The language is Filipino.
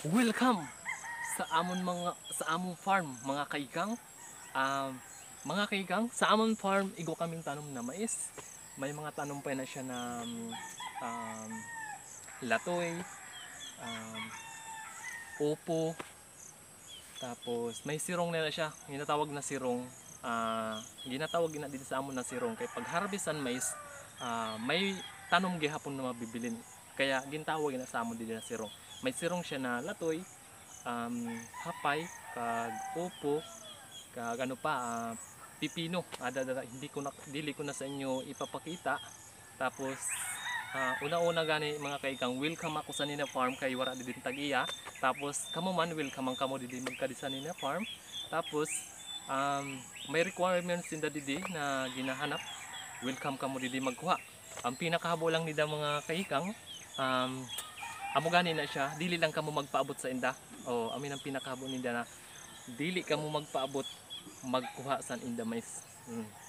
Welcome sa among farm mga kaigang. Mga kaigang, sa among farm igo kaming tanom na mais. May mga tanom pa na siya na um, latoy, um, upo, tapos may sirong nila siya, ginatawag na sirong. Ginatawag na dito sa amon na sirong kay pag harvestan mais, may tanom gihapon na mabibilin. Kaya gintawag na sa amon dito na sirong. May sirong siya na latoy, hapay, kag upo, kag ano pa, pipino. Hindi ko na dili ko na sa inyo ipapakita. Tapos una-una gani mga kaigang, welcome ako sa Nina Farm kay wara din tagiya. Tapos kamo man welcome ang kamo didi magkadi sa Nina Farm. Tapos may requirements din didi na ginahanap. Welcome kamo didi magkuha. Ang pinakahabo lang nida mga kaigang, amo gani na siya, dili lang kamo magpaabot sa inda. O amin ang pinakahabo nida na dili kamo magpaabot magkuha sa inda mais.